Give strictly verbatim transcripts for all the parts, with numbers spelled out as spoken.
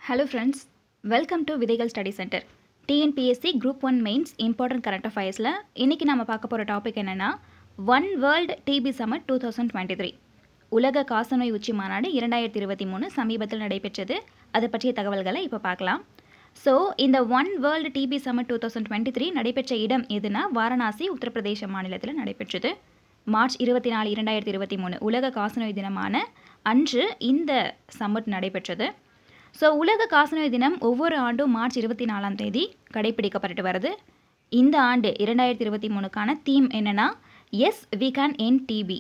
Hello friends, welcome to விதைகள் study centre. T N P S C Group one Mains Important Current Affairsல இன்னைக்கு நாம பார்க்க போற டாபிக் என்னன்னா One World T B Summit twenty twenty-three. உலக காசநோய் உச்சி மாநாடு இரண்டாயிரத்து இருபத்தி மூன்று சமீபத்தில் நடைபெற்றது. அது பற்றிய தகவல்களை இப்போ பார்க்கலாம். ஸோ இந்த One World T B Summit twenty twenty-three நடைபெற்ற இடம் எதுனா வாரணாசி உத்தரப்பிரதேச மாநிலத்தில் நடைபெற்றது. மார்ச் இருபத்தி நாலு இரண்டாயிரத்து இருபத்தி மூன்று உலக காசநோய் தினமான அன்று இந்த சம்மிட் நடைபெற்றது. ஸோ உலக காசநோய் தினம் ஒவ்வொரு ஆண்டும் மார்ச் இருபத்தி நாலாம் தேதி கடைபிடிக்கப்பட்டு வருது. இந்த ஆண்டு இரண்டாயிரத்தி இருபத்தி மூணுக்கான தீம் என்னென்னா yes we can end TB,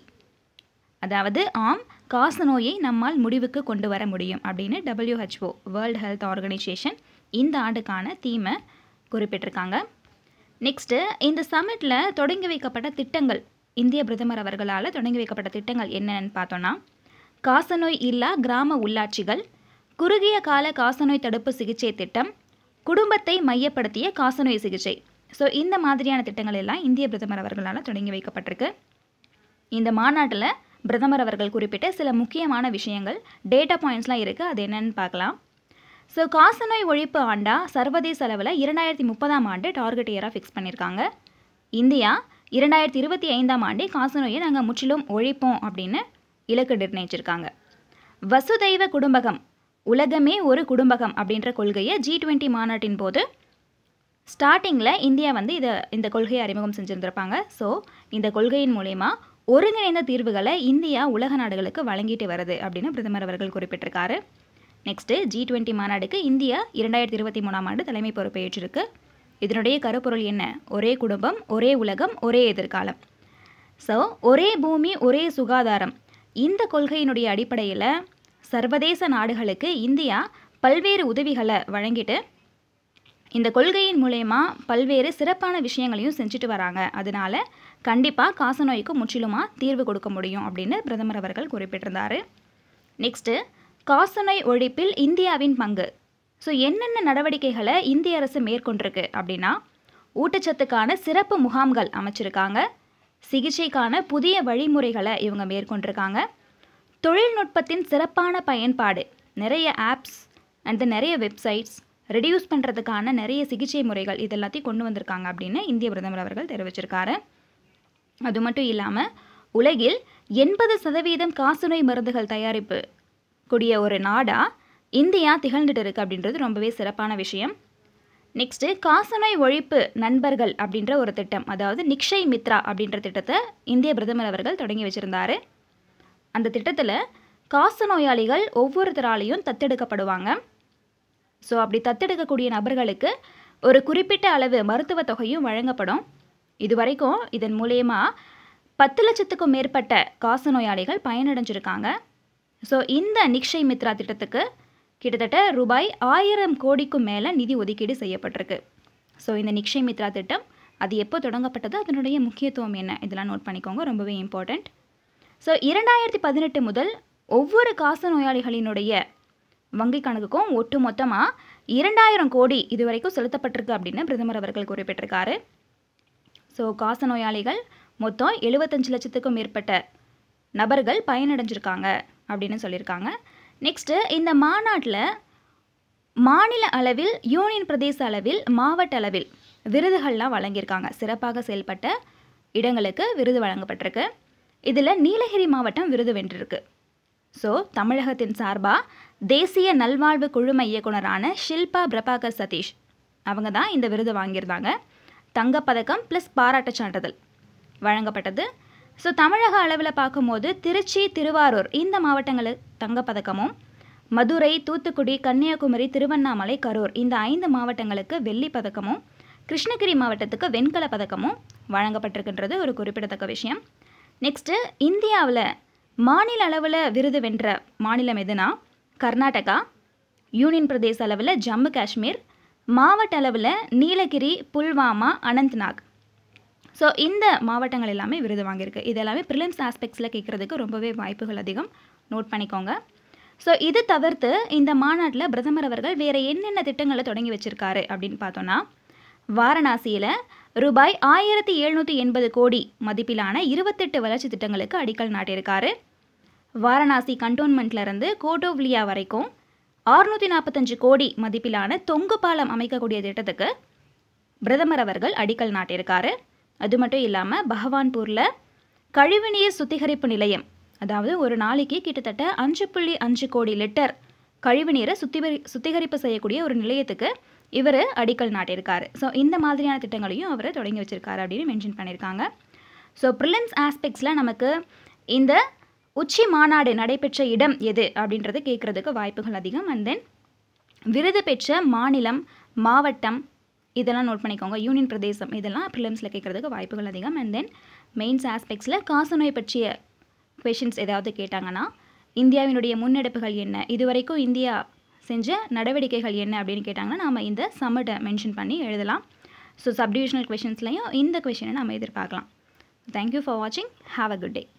அதாவது ஆம் காசநோயை நம்மால் முடிவுக்கு கொண்டு வர முடியும் அப்படின்னு W H O world health organisation இந்த ஆண்டுக்கான தீமை குறிப்பிட்டிருக்காங்க. நெக்ஸ்ட்டு இந்த சம்மிட்டில் தொடங்கி வைக்கப்பட்ட திட்டங்கள், இந்திய பிரதமர் அவர்களால் தொடங்கி வைக்கப்பட்ட திட்டங்கள் என்னென்னு பார்த்தோன்னா காசநோய் இல்லா கிராம உள்ளாட்சிகள், குறுகிய கால காசநோய் தடுப்பு சிகிச்சை திட்டம், குடும்பத்தை மையப்படுத்திய காசநோய் சிகிச்சை. ஸோ இந்த மாதிரியான திட்டங்கள் எல்லாம் இந்திய பிரதமர் அவர்களால் தொடங்கி வைக்கப்பட்டிருக்கு. இந்த மாநாட்டில் பிரதமர் அவர்கள் குறிப்பிட்ட சில முக்கியமான விஷயங்கள், டேட்டா பாயிண்ட்ஸ்லாம் இருக்குது, அது என்னென்னு பார்க்கலாம். ஸோ காசநோய் ஒழிப்பு ஆண்டா சர்வதேச அளவில் இரண்டாயிரத்தி முப்பதாம் ஆண்டு டார்கெட் இயராக ஃபிக்ஸ் பண்ணியிருக்காங்க. இந்தியா இரண்டாயிரத்தி இருபத்தி ஐந்தாம் ஆண்டே காசநோயை நாங்கள் முற்றிலும் ஒழிப்போம் அப்படின்னு இலக்கு நிர்ணயிச்சிருக்காங்க. வசுதைவ குடும்பகம், உலகமே ஒரு குடும்பகம் அப்படின்ற கொள்கையை ஜி டுவெண்ட்டி மாநாட்டின் போது ஸ்டார்டிங்கில் இந்தியா வந்து இதை இந்த கொள்கையை அறிமுகம் செஞ்சுருந்துருப்பாங்க. ஸோ இந்த கொள்கையின் மூலயமா ஒருங்கிணைந்த தீர்வுகளை இந்தியா உலக நாடுகளுக்கு வழங்கிட்டு வருது அப்படின்னு பிரதமர் அவர்கள் குறிப்பிட்டிருக்காரு. நெக்ஸ்ட்டு ஜி டுவெண்ட்டி மாநாடுக்கு இந்தியா இரண்டாயிரத்தி இருபத்தி மூணாம் ஆண்டு தலைமை பொறுப்பேற்றிருக்கு. இதனுடைய கருப்பொருள் என்ன? ஒரே குடும்பம், ஒரே உலகம், ஒரே எதிர்காலம். ஸோ ஒரே பூமி, ஒரே சுகாதாரம், இந்த கொள்கையினுடைய அடிப்படையில் சர்வதேச நாடுகளுக்கு இந்தியா பல்வேறு உதவிகளை வழங்கிட்டு இந்த கொள்கையின் மூலயமா பல்வேறு சிறப்பான விஷயங்களையும் செஞ்சுட்டு வராங்க. அதனால கண்டிப்பாக காசநோய்க்கு முற்றிலுமாக தீர்வு கொடுக்க முடியும் அப்படின்னு பிரதமர் அவர்கள் குறிப்பிட்டிருந்தார். நெக்ஸ்ட்டு காசநோய் ஒழிப்பில் இந்தியாவின் பங்கு. ஸோ என்னென்ன நடவடிக்கைகளை இந்திய அரசு மேற்கொண்டிருக்கு அப்படின்னா ஊட்டச்சத்துக்கான சிறப்பு முகாம்கள் அமைச்சிருக்காங்க, சிகிச்சைக்கான புதிய வழிமுறைகளை இவங்க மேற்கொண்டிருக்காங்க, தொழில்நுட்பத்தின் சிறப்பான பயன்பாடு, நிறைய ஆப்ஸ் அண்ட் நிறைய வெப்சைட்ஸ் ரெடியூஸ் பண்ணுறதுக்கான நிறைய சிகிச்சை முறைகள் இது எல்லாத்தையும் கொண்டு வந்திருக்காங்க அப்படின்னு இந்திய பிரதமர் அவர்கள் தெரிவிச்சிருக்காரு. அது மட்டும் இல்லாமல் உலகில் எண்பது சதவீதம் காசநோய் மருந்துகள் தயாரிப்பு கூடிய ஒரு நாடாக இந்தியா திகழ்ந்துட்டு இருக்குது அப்படின்றது ரொம்பவே சிறப்பான விஷயம். நெக்ஸ்ட்டு காசநோய் ஒழிப்பு நண்பர்கள் அப்படின்ற ஒரு திட்டம், அதாவது நிக்ஷய் மித்ரா அப்படின்ற திட்டத்தை இந்திய பிரதமர் அவர்கள் தொடங்கி வச்சுருந்தார். அந்த திட்டத்தில் காசநோயாளிகள் ஒவ்வொருத்தராலையும் தத்தெடுக்கப்படுவாங்க. ஸோ அப்படி தத்தெடுக்கக்கூடிய நபர்களுக்கு ஒரு குறிப்பிட்ட அளவு மருத்துவ தொகையும் வழங்கப்படும். இது வரைக்கும் இதன் மூலயமா பத்து லட்சத்துக்கும் மேற்பட்ட காசநோயாளிகள் பயனடைஞ்சிருக்காங்க. ஸோ இந்த நிக்ஷய் மித்ரா திட்டத்துக்கு கிட்டத்தட்ட ரூபாய் ஆயிரம் கோடிக்கும் மேலே நிதி ஒதுக்கீடு செய்யப்பட்டிருக்கு. ஸோ இந்த நிக்ஷய் மித்ரா திட்டம் அது எப்போ தொடங்கப்பட்டது, அதனுடைய முக்கியத்துவம் என்ன, இதெல்லாம் நோட் பண்ணிக்கோங்க, ரொம்பவே இம்பார்ட்டண்ட். ஸோ இரண்டாயிரத்தி பதினெட்டு முதல் ஒவ்வொரு காசநோயாளிகளினுடைய வங்கி கணக்குக்கும் ஒட்டு மொத்தமாக இரண்டாயிரம் கோடி இது வரைக்கும் செலுத்தப்பட்டிருக்கு அப்படின்னு பிரதமர் அவர்கள் குறிப்பிட்டிருக்காரு. ஸோ காசநோயாளிகள் மொத்தம் எழுபத்தஞ்சு லட்சத்துக்கும் மேற்பட்ட நபர்கள் பயனடைஞ்சிருக்காங்க அப்படின்னு சொல்லியிருக்காங்க. நெக்ஸ்ட்டு இந்த மாநாட்டில் மாநில அளவில், யூனியன் பிரதேச அளவில், மாவட்ட அளவில் விருதுகள்லாம் வழங்கியிருக்காங்க. சிறப்பாக செயல்பட்ட இடங்களுக்கு விருது வழங்கப்பட்டிருக்கு. இதில் நீலகிரி மாவட்டம் விருது வென்றிருக்கு. ஸோ தமிழகத்தின் சார்பாக தேசிய நல்வாழ்வு குழும இயக்குனரான ஷில்பா பிரபாகர் சதீஷ் அவங்க தான் இந்த விருது வாங்கியிருந்தாங்க. தங்கப்பதக்கம் ப்ளஸ் பாராட்டுச் சான்றிதழ் வழங்கப்பட்டது. ஸோ தமிழக அளவில் பார்க்கும்போது திருச்சி, திருவாரூர் இந்த மாவட்டங்களுக்கு தங்கப்பதக்கமும், மதுரை, தூத்துக்குடி, கன்னியாகுமரி, திருவண்ணாமலை, கரூர் இந்த ஐந்து மாவட்டங்களுக்கு வெள்ளி பதக்கமும், கிருஷ்ணகிரி மாவட்டத்துக்கு வெண்கல பதக்கமும் வழங்கப்பட்டிருக்கின்றது ஒரு குறிப்பிடத்தக்க விஷயம். நெக்ஸ்ட்டு இந்தியாவில் மாநில அளவில் விருது வென்ற மாநிலம் எதுனா கர்நாடகா, யூனியன் பிரதேச அளவில் ஜம்மு காஷ்மீர், மாவட்ட அளவில் நீலகிரி, புல்வாமா, அனந்த்நாக். ஸோ இந்த மாவட்டங்கள் எல்லாமே விருது வாங்கியிருக்கு. இது எல்லாமே ப்ரிலிம்ஸ் ஆஸ்பெக்ட்ஸில் கேட்குறதுக்கு ரொம்பவே வாய்ப்புகள் அதிகம், நோட் பண்ணிக்கோங்க. ஸோ இது தவிர்த்து இந்த மாநாட்டில் பிரதமர் அவர்கள் வேறு என்னென்ன திட்டங்களை தொடங்கி வச்சுருக்காரு அப்படின்னு பார்த்தோன்னா வாரணாசியில் ரூபாய் ஆயிரத்தி எழுநூற்றி எண்பது கோடி மதிப்பிலான இருபத்தெட்டு வளர்ச்சி திட்டங்களுக்கு அடிக்கல் நாட்டியிருக்காரு. வாரணாசி கண்டோன்மெண்ட்லேருந்து கோட்டோவ்லியா வரைக்கும் அறுநூற்றி நாற்பத்தஞ்சு கோடி மதிப்பிலான தொங்கு பாலம் அமைக்கக்கூடிய திட்டத்துக்கு பிரதமர் அவர்கள் அடிக்கல் நாட்டியிருக்காரு. அது மட்டும் இல்லாமல் பகவான்பூரில் கழிவுநீர் சுத்திகரிப்பு நிலையம், அதாவது ஒரு நாளைக்கு கிட்டத்தட்ட அஞ்சு புள்ளி அஞ்சு கோடி லிட்டர் கழிவுநீரை சுத்திகரி சுத்திகரிப்பு செய்யக்கூடிய ஒரு நிலையத்துக்கு இவர் அடிக்கல் நாட்டியிருக்காரு. ஸோ இந்த மாதிரியான திட்டங்களையும் அவர் தொடங்கி வச்சிருக்காரு அப்படின்னு மென்ஷன் பண்ணியிருக்காங்க. ஸோ ப்ரிலிம்ஸ் ஆஸ்பெக்ட்ஸில் நமக்கு இந்த உச்சி மாநாடு நடைபெற்ற இடம் எது அப்படின்றது கேட்குறதுக்கு வாய்ப்புகள் அதிகம். அண்ட் தென் விருது பெற்ற மாநிலம், மாவட்டம் இதெல்லாம் நோட் பண்ணிக்கோங்க. யூனியன் பிரதேசம் இதெல்லாம் ப்ரிலிம்ஸில் கேட்குறதுக்கு வாய்ப்புகள் அதிகம். அண்ட் தென் மெயின்ஸ் ஆஸ்பெக்ட்ஸில் காசநோய் பற்றிய கொஷின்ஸ் ஏதாவது கேட்டாங்கன்னா இந்தியாவினுடைய முன்னெடுப்புகள் என்ன, இதுவரைக்கும் இந்தியா செஞ்ச நடவடிக்கைகள் என்ன அப்படின்னு கேட்டாங்கன்னா நாம் இந்த சம்மட்டை மென்ஷன் பண்ணி எழுதலாம். ஸோ சப்டிவிஷனல் கொஷின்ஸ்லையும் இந்த கொஷினை நம்ம எதிர்பார்க்கலாம். தேங்க்யூ ஃபார் வாட்சிங். Have a good day.